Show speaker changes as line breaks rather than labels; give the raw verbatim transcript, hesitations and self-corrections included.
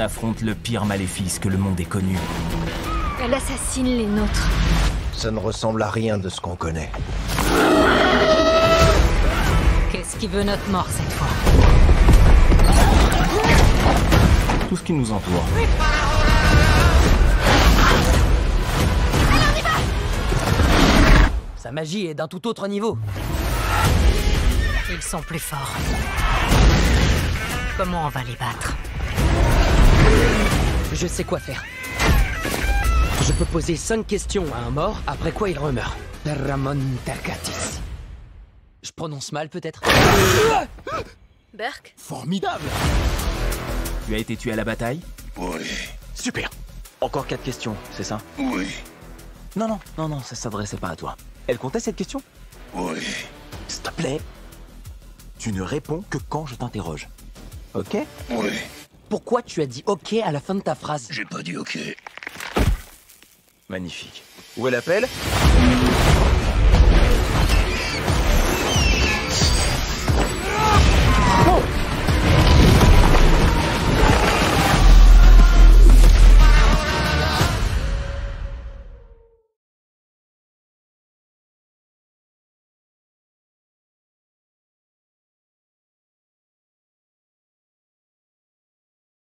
affronte le pire maléfice que le monde ait connu.
Elle assassine les nôtres.
Ça ne ressemble à rien de ce qu'on connaît.
Qu'est-ce qui veut notre mort cette fois?
Tout ce qui nous entoure.
Sa magie est d'un tout autre niveau.
Ils sont plus forts. Comment on va les battre?
Je sais quoi faire. Je peux poser cinq questions à un mort, après quoi il remeurt. Ramon Tercatis. Je prononce mal peut-être?
Burke?
Formidable.
Tu as été tué à la bataille?
Oui.
Super. Encore quatre questions, c'est ça?
Oui.
Non, non, non, non, ça s'adressait pas à toi. Elle comptait cette question?
Oui.
S'il te plaît, tu ne réponds que quand je t'interroge. Ok?
Oui.
Pourquoi tu as dit ok à la fin de ta phrase?
J'ai pas dit ok.
Magnifique. Où est l'appel?